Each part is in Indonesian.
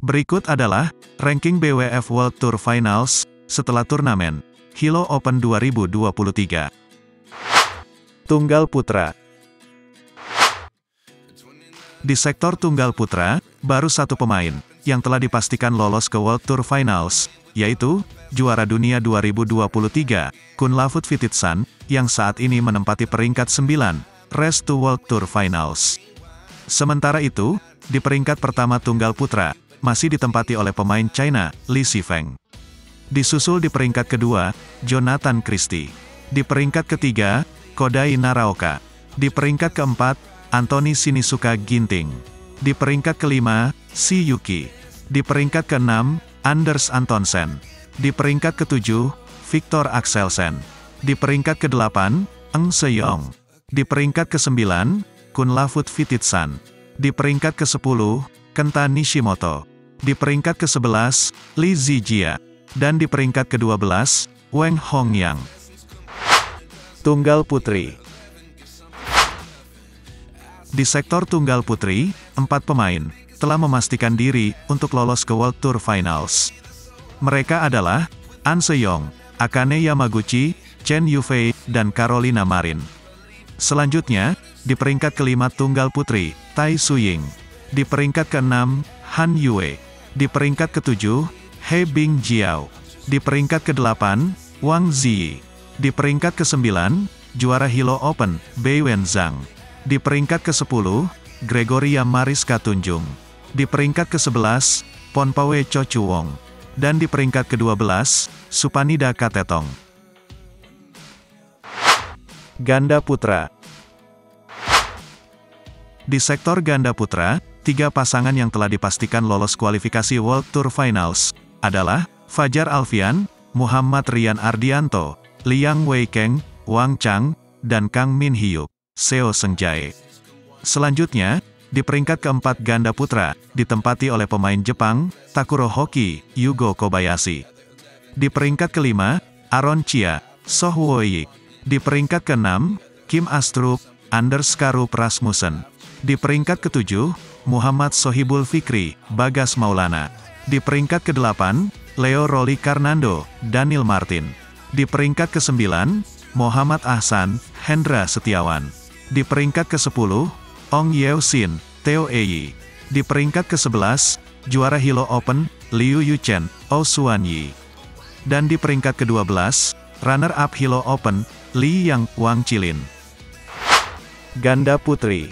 Berikut adalah ranking BWF World Tour Finals setelah turnamen Hilo Open 2023. Tunggal Putra. Di sektor tunggal putra, baru satu pemain yang telah dipastikan lolos ke World Tour Finals, yaitu juara dunia 2023, Kunlavut Vititsan, yang saat ini menempati peringkat 9, Race to World Tour Finals. Sementara itu, di peringkat pertama tunggal putra, masih ditempati oleh pemain China, Li Shifeng. Disusul di peringkat kedua, Jonathan Christie. Di peringkat ketiga, Kodai Naraoka. Di peringkat keempat, Anthony Sinisuka Ginting. Di peringkat kelima, Shi Yuki. Di peringkat keenam, Anders Antonsen. Di peringkat ketujuh, Victor Axelsen. Di peringkat kedelapan, Eng Seyong. Di peringkat kesembilan, Kunlavut Vititsan. Di peringkat ke-10, Kenta Nishimoto. Di peringkat ke-11, Li Zijia. Dan di peringkat ke-12, Wang Hongyang. Tunggal Putri. Di sektor tunggal putri, 4 pemain telah memastikan diri untuk lolos ke World Tour Finals. Mereka adalah An Se-young, Akane Yamaguchi, Chen Yufei, dan Carolina Marin. Selanjutnya, di peringkat kelima tunggal putri, Tai Tzu-ying. Di peringkat keenam, Han Yue. Di peringkat ketujuh, He Bingjiao. Di peringkat ke-8, Wang Ziyi. Di peringkat ke-9, juara Hilo Open, Bai Wenzhang. Di peringkat ke-10, Gregoria Mariska Tunjung. Di peringkat ke-11, Ponpawe Cho Chuwong. Dan di peringkat ke-12, Supanida Katetong. Ganda Putra. Di sektor ganda putra, 3 pasangan yang telah dipastikan lolos kualifikasi World Tour Finals adalah Fajar Alfian, Muhammad Rian Ardianto, Liang Weikeng, Wang Chang, dan Kang Min Hyuk, Seo Seung-jae. Selanjutnya, di peringkat keempat ganda putra, ditempati oleh pemain Jepang, Takuro Hoki, Yugo Kobayashi. Di peringkat kelima, Aaron Chia, Soh Woo-yik. Di peringkat keenam, Kim Astrup, Anders Karup Rasmussen. Di peringkat ketujuh, Muhammad Sohibul Fikri, Bagas Maulana. Di peringkat ke-8, Leo Rolly Karnando, Daniel Martin. Di peringkat ke-9, Muhammad Ahsan, Hendra Setiawan. Di peringkat ke-10, Ong Yeo Sin, Theo Eyi. Di peringkat ke-11, juara Hilo Open, Liu Yuchen, Oh Suan Yi. Dan di peringkat ke-12, runner-up Hilo Open, Li Yang, Wang Chilin. Ganda Putri.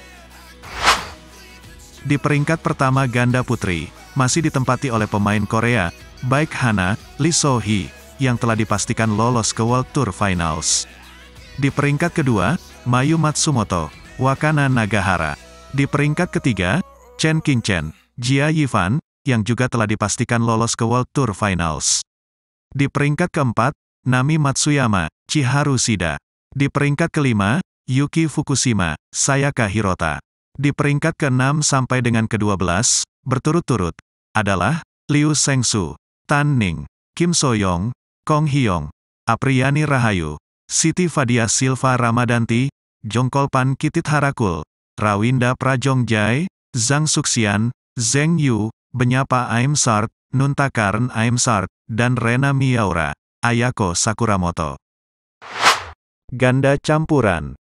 Di peringkat pertama ganda putri, masih ditempati oleh pemain Korea, baik Hana, Lee So-hee, yang telah dipastikan lolos ke World Tour Finals. Di peringkat kedua, Mayu Matsumoto, Wakana Nagahara. Di peringkat ketiga, Chen Qingchen, Jia Yifan, yang juga telah dipastikan lolos ke World Tour Finals. Di peringkat keempat, Nami Matsuyama, Chiharu Shida. Di peringkat kelima, Yuki Fukushima, Sayaka Hirota. Di peringkat ke-6 sampai dengan ke-12, berturut-turut, adalah Liu Shengsu, Tan Ning, Kim So-young, Kong Hyong, Apriyani Rahayu, Siti Fadia Silva Ramadanti, Jongkolpan Kitit Harakul, Rawinda Prajongjai, Zhang Suxian, Zheng Yu, Benyapa Aimsart, Nuntakarn Aimsart, dan Rena Miyaura, Ayako Sakuramoto. Ganda Campuran.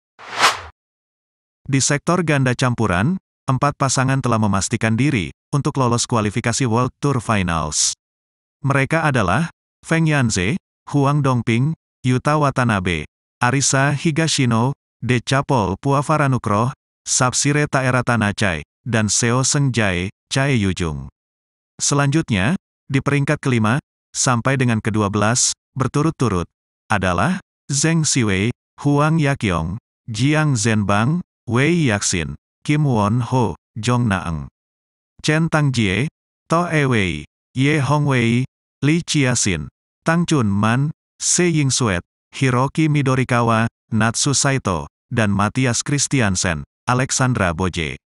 Di sektor ganda campuran, 4 pasangan telah memastikan diri untuk lolos kualifikasi World Tour Finals. Mereka adalah Feng Yanze, Huang Dongping, Yuta Watanabe, Arisa Higashino, Decapol Puavaranukroh, Sapsire Taeratanachae, dan Seo Seung-jae, Chae Yujung. Selanjutnya, di peringkat kelima, sampai dengan ke-12, berturut-turut, adalah Zheng Siwei, Huang Yaqiong, Jiang Zhenbang, Wei Yaxin, Kim Won-ho, Jong Na-eng, Chen Tangjie, To E-wei, Ye Hongwei, Lee Chia-sin, Tang Chun-man, Se Ying-suet, Hiroki Midorikawa, Natsu Saito, dan Matthias Christiansen, Alexandra Boje.